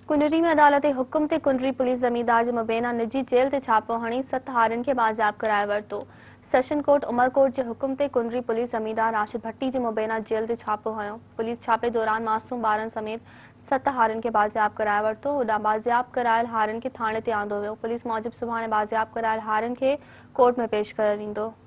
ڪنري ۾ अदालती हुकुम ते ڪنري पुलिस ज़मींदार जे मुबैना निजी जेल ते छापो हणी 7 हारियुनि खे बाज़ियाब कराए वरितो। सेशन कोर्ट उमरकोट जे हुकुम ते क़ुनरी पुलिस ज़मींदार राशिद भट्टी जे मुबैना जेल ते छापो हयो। पुलिस छापे दौरान मासूम ॿारनि समेत 7 हारियुनि खे बाज़ियाब कराए वरितो। होॾां बाज़ियाब करायल हारियुनि खे थाणे ते आंदो वियो। पुलिस मूजिबि सुभाणे बाज़ियाब करायल हारियुनि खे कोर्ट में पेश कयो वेंदो।